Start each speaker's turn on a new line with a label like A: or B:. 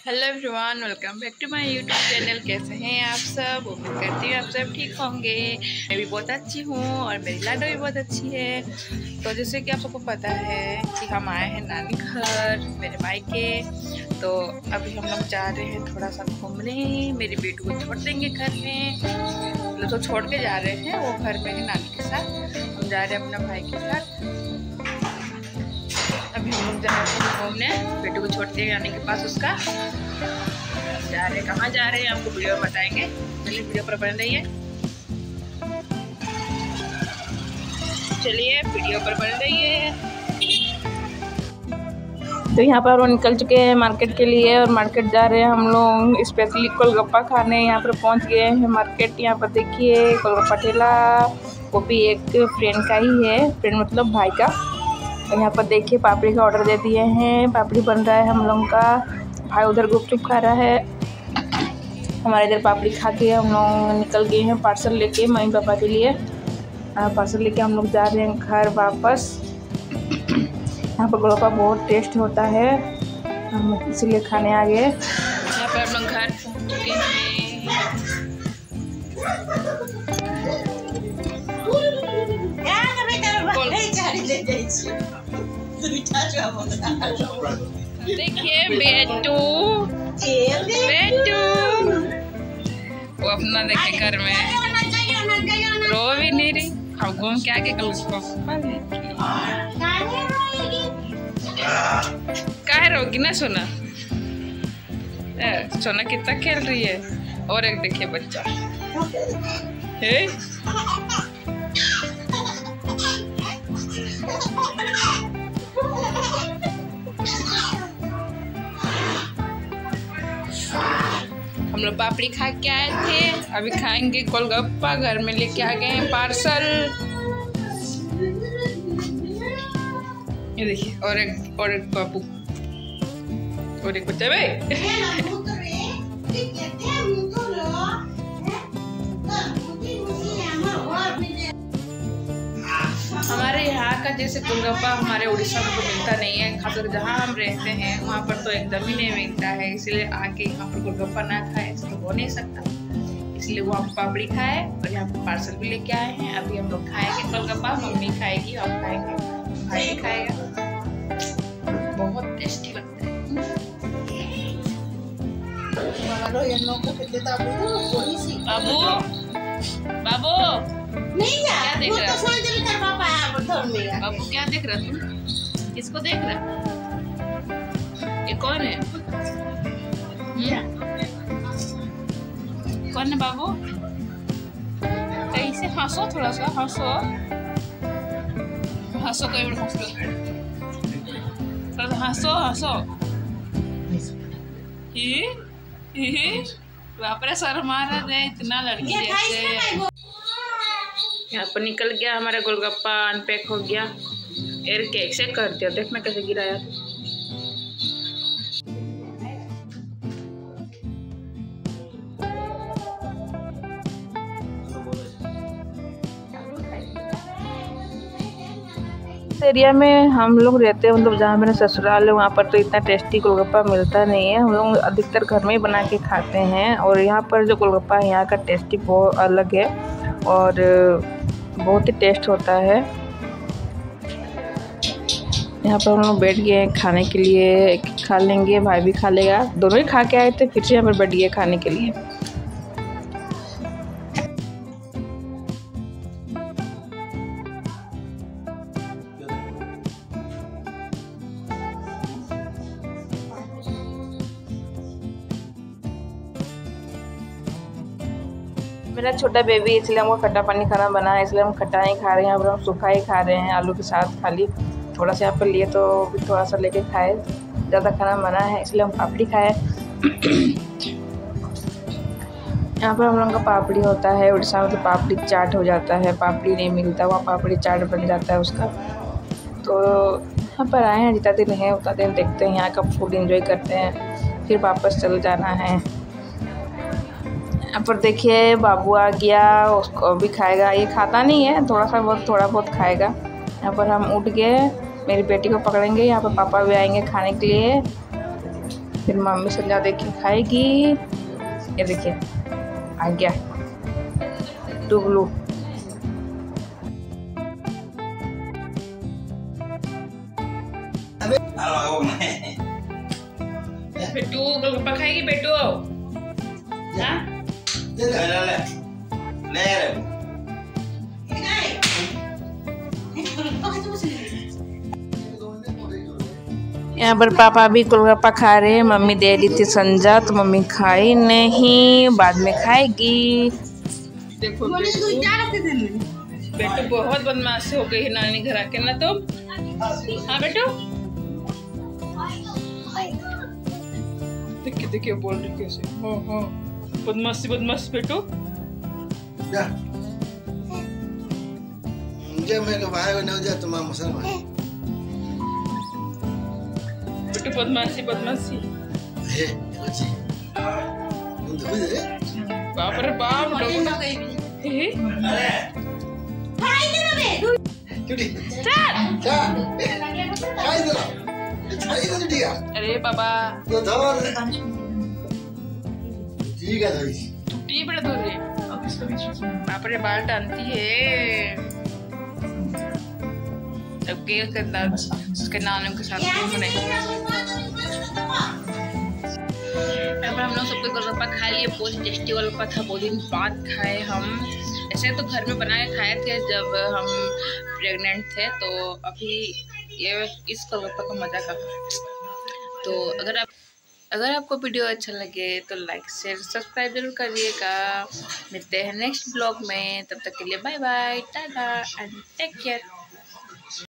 A: Hello everyone, welcome back to my YouTube channel. कैसे हैं आप सब? उम्मीद करती हूँ आप सब ठीक होंगे। मैं भी बहुत अच्छी हूँ और मेरी लाडो भी बहुत अच्छी है। तो जैसे कि आप सबको पता है कि हम आए हैं नानी घर मेरे मायके। तो अभी हम लोग जा रहे हैं थोड़ा सा घूमने। मेरी बेटी को छोड़ देंगे घर में, मतलब तो छोड़ के जा रहे हैं, वो घर में है नानी के साथ। हम जा रहे हैं अपना भाई के साथ। अभी हम लोग जा रहे हैं घूमने, बेटू को छोड़ के आने के पास उसका जा रहे हैं। कहाँ जा रहे हैं आपको वीडियो में बताएंगे, पहले वीडियो पर बन रही है। चलिए वीडियो पर बन रही है। तो यहाँ पर वो निकल चुके हैं मार्केट के लिए और मार्केट जा रहे हैं हम लोग स्पेशली गोलगप्पा खाने। यहाँ पर पहुँच गए हैं मार्केट। यहाँ पर देखिए गोलगप्पा ठेला, वो भी एक फ्रेंड का ही है, फ्रेंड मतलब भाई का। और यहाँ पर देखिए पापड़ी का ऑर्डर दे दिए हैं, पापड़ी बन रहा है हम लोगों का। भाई उधर गुपचुप खा रहा है, हमारे इधर पापड़ी खा के हम लोग निकल गए हैं पार्सल लेके मम्मी पापा के लिए। पार्सल लेके हम लोग जा रहे हैं घर वापस। यहाँ पर गोलगप्पा बहुत टेस्ट होता है, हम इसीलिए खाने आ गए। यहाँ पर हम लोग घर पहुँच चुके हैं। देखिए बेटू वो अपना देखे घर में रो भी नहीं रही। अब घूम के आके कल उसको काहे रोगी ना सोना। सोना कितना खेल रही है। और एक देखिए बच्चा है। हम लोग पापड़ी खा के आए थे, अभी खाएंगे गोलगप्पा। घर में लेके आ गए हैं पार्सल। ये देखिए और एक बाबू और एक बच्चा भाई। हमारे यहाँ का जैसे गोलगप्पा हमारे उड़ीसा में तो मिलता नहीं है, खासकर जहाँ हम रहते हैं वहाँ पर तो एकदम ही नहीं मिलता है। इसलिए आके यहाँ पर गोलगप्पा ना खाए ऐसा तो हो नहीं सकता। इसलिए वो हम पापड़ी खाए और यहाँ पर पार्सल भी लेके आए हैं। अभी हम लोग खाएंगे गोलगप्पा, मम्मी खाएगी और खाएंगे, भाई भी खाएगा। बहुत टेस्टी लगता है। बाबू बाबू क्या देख रहा है? बाबू क्या देख रहा तुम? किसको देख रहा? ये कौन है? कौन है बाबू? कैसे हंसो, थोड़ा सा हंसो, हंसो कोई भी हंसो, थोड़ा सा हंसो हंसो। बाप रे शर्मा रहे इतना लड़की जैसे। यहाँ पर निकल गया हमारा गोलगप्पा, अनपैक हो गया। एयर केक से कर दिया, देखना कैसे गिराया। एरिया में हम लोग रहते हैं, मतलब जहाँ मेरा ससुराल है वहाँ पर तो इतना टेस्टी गोलगप्पा मिलता नहीं है। हम लोग अधिकतर घर में ही बना के खाते हैं। और यहाँ पर जो गोलगप्पा है यहाँ का टेस्टी बहुत अलग है और बहुत ही टेस्ट होता है। यहाँ पर हम लोग बैठ गए हैं खाने के लिए, खा लेंगे, भाई भी खा लेगा। दोनों ही खा के आए थे, फिर से यहाँ पर बैठ गए खाने के लिए। मेरा छोटा बेबी इसलिए हमको खट्टा पानी खाना बना है, इसलिए हम खट्टा ही खा रहे हैं। यहाँ पर हम सूखा ही खा रहे हैं आलू के साथ। खाली थोड़ा सा यहाँ पर लिए तो थोड़ा सा लेके खाए, ज़्यादा खाना बना है इसलिए हम पापड़ी खाए। यहाँ पर हम लोगों का पापड़ी होता है, उड़ीसा में तो पापड़ी चाट हो जाता है। पापड़ी नहीं मिलता, वहाँ पापड़ी चाट बन जाता है उसका। तो यहाँ पर आए हैं, जितना दिन है उतना दिन देखते हैं, यहाँ का फूड एंजॉय करते हैं, फिर वापस चल जाना है। यहाँ पर देखिए बाबू आ गया, उसको भी खाएगा। ये खाता नहीं है, थोड़ा बहुत खाएगा। यहाँ पर हम उठ गए, मेरी बेटी को पकड़ेंगे। यहाँ पर पापा भी आएंगे खाने के लिए। फिर मम्मी संजा देखिए खाएगी। ये देखिए आ गया टुगलू। बेटू गोलगप्पा खाएगी बेटू? हाँ? यहाँ पर पापा भी गोलगप्पा खा रहे हैं। मम्मी दे रही थी संजा तो मम्मी खाई नहीं, बाद में खाएगी। देखो बेटू बहुत बदमाशी हो गई है नानी घर आके ना। तो हाँ बेटू देखिए देखिए बोल रही कैसे। हाँ हाँ बदमाशी बदमाश बेटू। बेटू बदमाशी बदमाशी। बाप रे बाप। अरे बाबा टूटी बड़ा दूर है। बाप रे बाल टानती है। उसके नानों के साथ घूमने। हम लोग सबको गोलगप्पा खा लिए। बहुत टेस्टी गोलगप्पा था, बहुत दिन बाद खाए हम। ऐसे तो घर में बना के खाए थे जब हम प्रेग्नेंट थे, तो अभी ये इस गोलगप्पा का मजा का। तो अगर आपको वीडियो अच्छा लगे तो लाइक शेयर सब्सक्राइब जरूर करिएगा। मिलते हैं नेक्स्ट ब्लॉग में, तब तक के लिए bye bye, ta ta and take care.